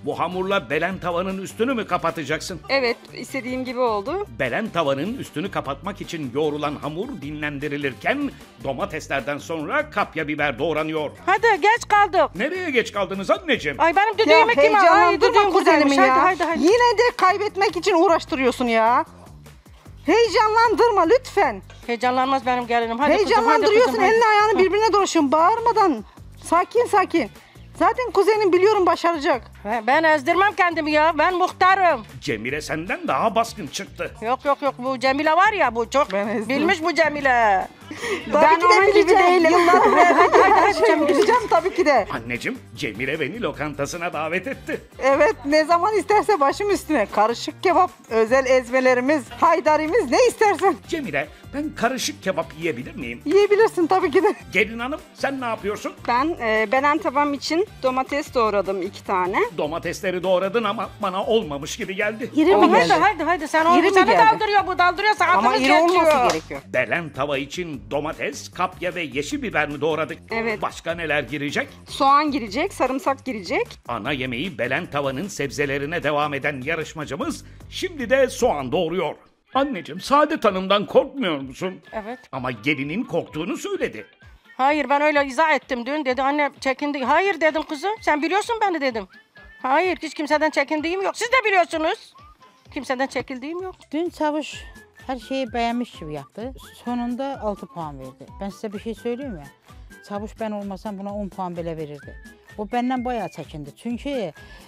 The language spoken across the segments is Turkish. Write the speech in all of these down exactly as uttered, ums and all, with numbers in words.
Bu hamurla belen tavanın üstünü mü kapatacaksın? Evet, istediğim gibi oldu. Belen tavanın üstünü kapatmak için yoğrulan hamur dinlendirilirken domateslerden sonra kapya biber doğranıyor. Hadi geç kaldık. Nereye geç kaldınız anneciğim? Ay benim Ya düdüğümü kim aldı? Ay heyecanlandırma düdüğüm kuzenimi güzelmiş. ya. Hadi hadi hadi. Yine de kaybetmek için uğraştırıyorsun ya. Heyecanlandırma lütfen. Heyecanlanmaz benim gelinim. Hadi Heyecanlandırıyorsun, kızım, hadi kızım, elini hadi. ayağını birbirine dolaşıyorsun bağırmadan. Sakin sakin. Zaten kuzenin biliyorum başaracak. Ben- Ben ezdirmem kendimi ya. Ben muhtarım. Cemile senden daha baskın çıktı. Yok yok yok bu Cemile var ya bu çok Ben ezdim. bilmiş bu Cemile. Tabii ki onun de gibi bileceğim. değilim. Yıllar evvel bileceğim tabii ki de. Anneciğim, Cemile beni lokantasına davet etti. Evet, ne zaman isterse başım üstüne. Karışık kebap, özel ezmelerimiz, haydarimiz, ne istersen. Cemile, ben karışık kebap yiyebilir miyim? Yiyebilirsin tabii ki de. Gelin hanım, sen ne yapıyorsun? Ben e, belen tavam için domates doğradım iki tane. Domatesleri doğradın ama bana olmamış gibi geldi. İri mi Hadi geldi? hadi hadi sen onu İri mi seni geldi? daldırıyor bu daldırıyor Ama saatimiz iri geçiyor. olması gerekiyor. Belen tava için domates, kapya ve yeşil biber mi doğradık? Evet. Başka neler girecek? Soğan girecek, sarımsak girecek. Ana yemeği belen tavanın sebzelerine devam eden yarışmacımız şimdi de soğan doğuruyor. Anneciğim, Saadet Hanım'dan korkmuyor musun? Evet. Ama gelinin korktuğunu söyledi. Hayır ben öyle izah ettim dün dedi anne çekindi. Hayır dedim kızım sen biliyorsun beni dedim. Hayır hiç kimseden çekindiğim yok. Siz de biliyorsunuz. Kimseden çekildiğim yok. Dün Çavuş her şeyi beğenmiş gibi yaptı. Sonunda altı puan verdi. Ben size bir şey söyleyeyim mi? Çavuş ben olmasam buna on puan bile verirdi. O benden bayağı çəkindi. Çünkü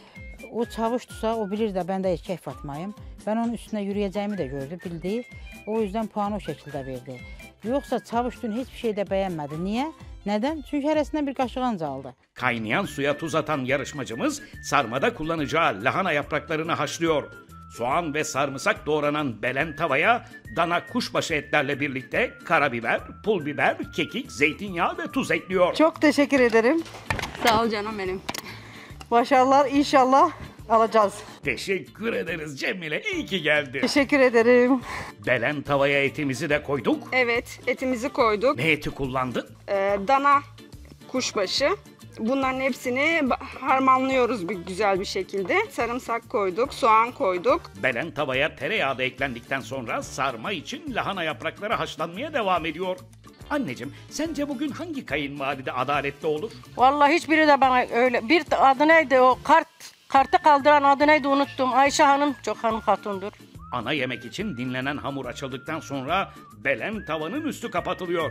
o Çavuşdursa o bilir de ben de erkek Fatmayım. Ben onun üstüne yürüyeceğimi de gördü, bildi. O yüzden puanı o şekilde verdi. Yoksa Çavuş dün hiçbir şey de beğenmedi. Niye? Neden? Çünkü heresinden bir kaşık anca aldı. Kaynayan suya tuz atan yarışmacımız sarmada kullanacağı lahana yapraklarını haşlıyor. Soğan ve sarımsak doğranan belen tavaya dana kuşbaşı etlerle birlikte karabiber, pul biber, kekik, zeytinyağı ve tuz ekliyor. Çok teşekkür ederim. Sağ ol canım benim. Başarılar inşallah alacağız. Teşekkür ederiz Cemile, iyi ki geldi. Teşekkür ederim. Belen tavaya etimizi de koyduk. Evet, etimizi koyduk. Ne eti kullandın? Ee, dana kuşbaşı. Bunların hepsini ba- harmanlıyoruz bir güzel bir şekilde. Sarımsak koyduk, soğan koyduk. Belen tavaya tereyağı da eklendikten sonra sarma için lahana yaprakları haşlanmaya devam ediyor. Anneciğim, sence bugün hangi kayınvalide adaletli olur? Vallahi hiçbiri de bana öyle. Bir adı neydi o kart kartı kaldıran adı neydi unuttum. Ayşe Hanım çok hanım hatundur. Ana yemek için dinlenen hamur açıldıktan sonra belen tavanın üstü kapatılıyor.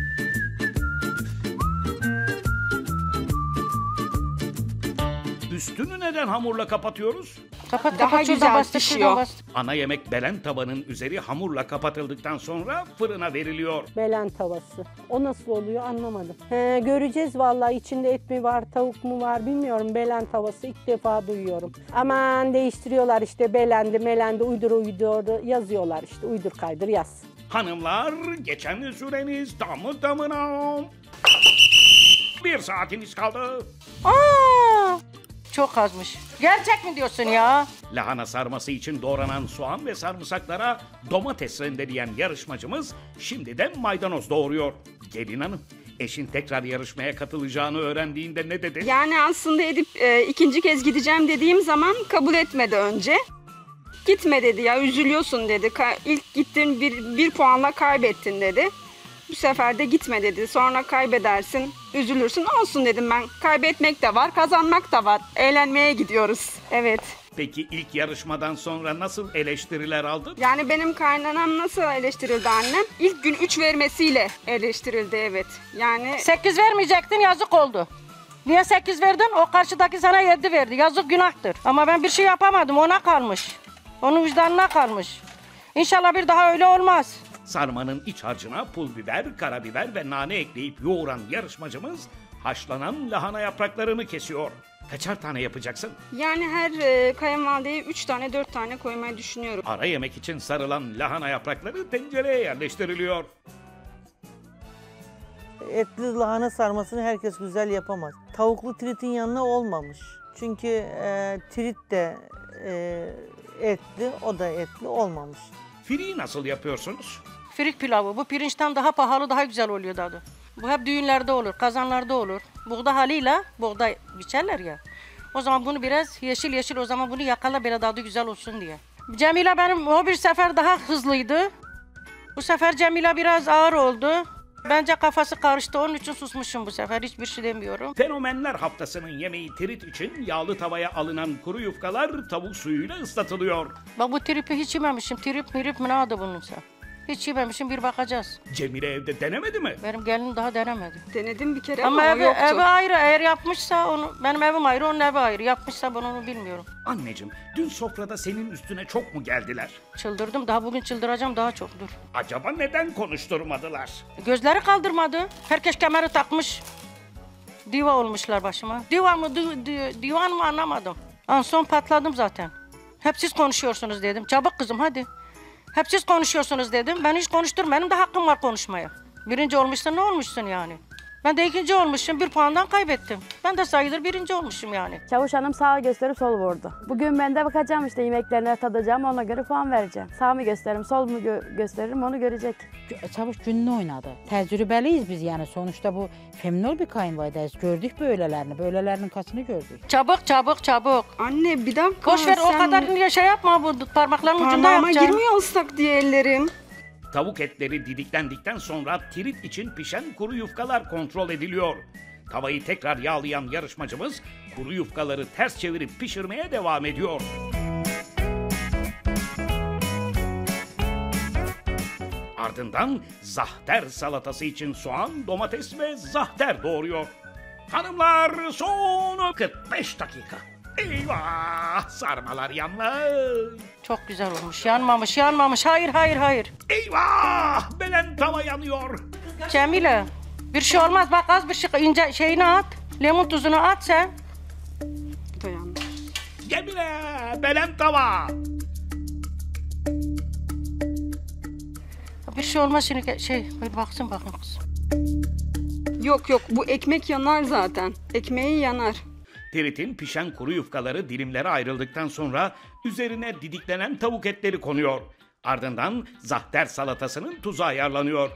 Üstünü neden hamurla kapatıyoruz? Kapat Daha kapat şuradan güzel bastır pişiyor. şuradan bastır. Ana yemek belen tavanın üzeri hamurla kapatıldıktan sonra fırına veriliyor. Belen tavası. O nasıl oluyor anlamadım. He, göreceğiz vallahi içinde et mi var, tavuk mu var bilmiyorum. Belen tavası ilk defa duyuyorum. Aman değiştiriyorlar işte belendi, melendi, uydur uydur yazıyorlar işte. Uydur kaydır yaz. Hanımlar, geçen süreniz tamı tamına bir saatiniz kaldı. Aa! Çok azmış. Gerçek mi diyorsun ya? Lahana sarması için doğranan soğan ve sarımsaklara domates rendeleyen yarışmacımız şimdi de maydanoz doğuruyor. Gelin hanım, eşin tekrar yarışmaya katılacağını öğrendiğinde ne dedi? Yani aslında Edip e, ikinci kez gideceğim dediğim zaman kabul etmedi önce. Gitme dedi ya, üzülüyorsun dedi. Ka- İlk gittin bir, bir puanla kaybettin dedi. Bu sefer de gitme dedi. Sonra kaybedersin, üzülürsün. Olsun dedim ben. Kaybetmek de var, kazanmak da var. Eğlenmeye gidiyoruz. Evet. Peki ilk yarışmadan sonra nasıl eleştiriler aldın? Yani benim kaynanam nasıl eleştirildi annem? İlk gün üç vermesiyle eleştirildi, evet. Yani sekiz vermeyecektin yazık oldu. Niye sekiz verdin? O karşıdaki sana yedi verdi. Yazık günahtır. Ama ben bir şey yapamadım. Ona kalmış. Onun vicdanına kalmış. İnşallah bir daha öyle olmaz. Sarmanın iç harcına pul biber, karabiber ve nane ekleyip yoğuran yarışmacımız haşlanan lahana yapraklarını kesiyor. Kaçar tane yapacaksın? yani her e, kayınvalideye üç tane dört tane koymayı düşünüyorum. Ara yemek için sarılan lahana yaprakları tencereye yerleştiriliyor. Etli lahana sarmasını herkes güzel yapamaz. Tavuklu tritin yanına olmamış. Çünkü e, trit de e, etli, o da etli olmamış. Firiyi nasıl yapıyorsunuz? Firik pilavı. Bu pirinçten daha pahalı, daha güzel oluyor tadı. Bu hep düğünlerde olur, kazanlarda olur. Buğda haliyle, buğday biçerler ya. O zaman bunu biraz yeşil yeşil o zaman bunu yakala böyle tadı güzel olsun diye. Cemile benim o bir sefer daha hızlıydı. Bu sefer Cemile biraz ağır oldu. Bence kafası karıştı onun için susmuşum bu sefer hiçbir şey demiyorum. Fenomenler haftasının yemeği tirit için yağlı tavaya alınan kuru yufkalar tavuk suyuyla ıslatılıyor. Bak bu tripi hiç yememişim. Trip mirip mi ne adı bununsa? Hiç yememişim bir bakacağız. Cemile evde denemedi mi? Benim gelinim daha denemedi. Denedim bir kere ama, Ama o evi, yoktu. evi ayrı eğer yapmışsa onu benim evim ayrı onun evi ayrı. Yapmışsa ben onu bilmiyorum. Anneciğim, dün sofrada senin üstüne çok mu geldiler? Çıldırdım daha bugün çıldıracağım daha çok dur. Acaba neden konuşturmadılar? Gözleri kaldırmadı. Herkes kemeri takmış. Diva olmuşlar başıma. Diva mı di- di- divan mı anlamadım. En son patladım zaten. Hep siz konuşuyorsunuz dedim. Çabuk kızım hadi. Hep siz konuşuyorsunuz dedim. Ben hiç konuşturmadım. Benim de hakkım var konuşmaya. Birinci olmuşsun ne olmuşsun yani? Ben de ikinci olmuşum. Bir puandan kaybettim. Ben de sayılır birinci olmuşum yani. Çavuş Hanım sağ gösterip sol vurdu. Bugün ben de bakacağım işte yemeklerine tadacağım ona göre puan vereceğim. Sağ mı gösteririm sol mu gö- gösteririm onu görecek. Çavuş gününü oynadı. Tecrübeliyiz biz yani sonuçta bu feminol bir kayınvalideyiz. Gördük böylelerini, böylelerinin kasını gördük. Çabuk çabuk çabuk. Anne bir dakika. Boş ver o sen kadar niye şey yapma bu parmakların ucunda Parmağıma yapacağım. girmiyor ıslak diye ellerim. Tavuk etleri didiklendikten sonra tirit için pişen kuru yufkalar kontrol ediliyor. Tavayı tekrar yağlayan yarışmacımız kuru yufkaları ters çevirip pişirmeye devam ediyor. Ardından zahter salatası için soğan, domates ve zahter doğruyor. Hanımlar son kırk beş dakika. Eyvah, sarmalar yanmış. Çok güzel olmuş. Yanmamış yanmamış. Hayır hayır hayır. Eyvah, belen tava yanıyor. Cemile bir şey olmaz bak az bir şey ince şeyini at. Limon tuzunu at sen. Bu da yandı. Cemile, belen tava. Bir şey olmaz şimdi şey bir baksın bakın kız. Yok yok bu ekmek yanar zaten. Ekmeği yanar. Tiritin pişen kuru yufkaları dilimlere ayrıldıktan sonra üzerine didiklenen tavuk etleri konuyor. Ardından zahter salatasının tuzu ayarlanıyor.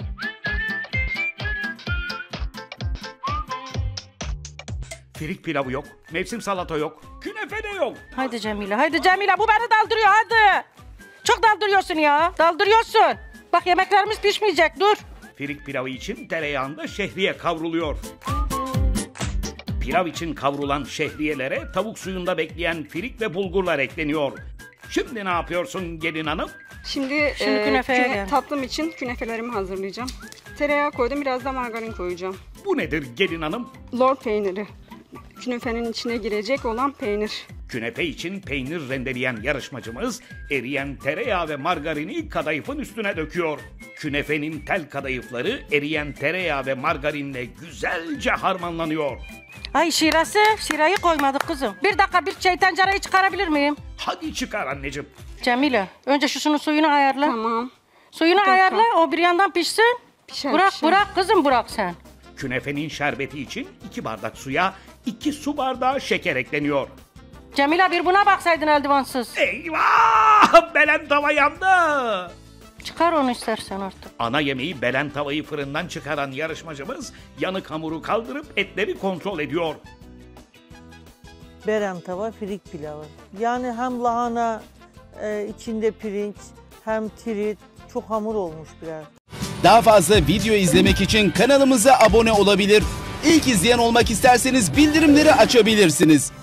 Firik pilavı yok, mevsim salata yok, künefe de yok. Haydi Cemile haydi Cemile bu beni daldırıyor hadi. Çok daldırıyorsun ya daldırıyorsun. Bak yemeklerimiz pişmeyecek dur. Firik pilavı için tereyağında şehriye kavruluyor. Pilav için kavrulan şehriyelere tavuk suyunda bekleyen firik ve bulgurlar ekleniyor. Şimdi ne yapıyorsun gelin hanım? Şimdi, Şimdi e, künefeye küne- gel. tatlım için künefelerimi hazırlayacağım. Tereyağı koydum biraz da margarin koyacağım. Bu nedir gelin hanım? Lor peyniri. Künefenin içine girecek olan peynir. Künefe için peynir rendeleyen yarışmacımız eriyen tereyağı ve margarini kadayıfın üstüne döküyor. Künefenin tel kadayıfları eriyen tereyağı ve margarinle güzelce harmanlanıyor. Ay şirası şirayı koymadık kızım. Bir dakika bir şey tencereyi çıkarabilir miyim? Hadi çıkar anneciğim. Cemile önce şu şunun suyunu ayarla. Tamam. Suyunu dakika. ayarla o bir yandan pişsin. Pişer, bırak pişer. bırak kızım bırak sen. Künefenin şerbeti için iki bardak suya iki su bardağı şeker ekleniyor. Cemile bir buna baksaydın eldivansız. Eyvah! Belen tava yandı. Çıkar onu istersen artık. Ana yemeği belen tavayı fırından çıkaran yarışmacımız yanık hamuru kaldırıp etleri kontrol ediyor. Beren tava firik pilavı. Yani hem lahana e, içinde pirinç hem tirit çok hamur olmuş biraz. Daha fazla video izlemek için kanalımıza abone olabilir. İlk izleyen olmak isterseniz bildirimleri açabilirsiniz.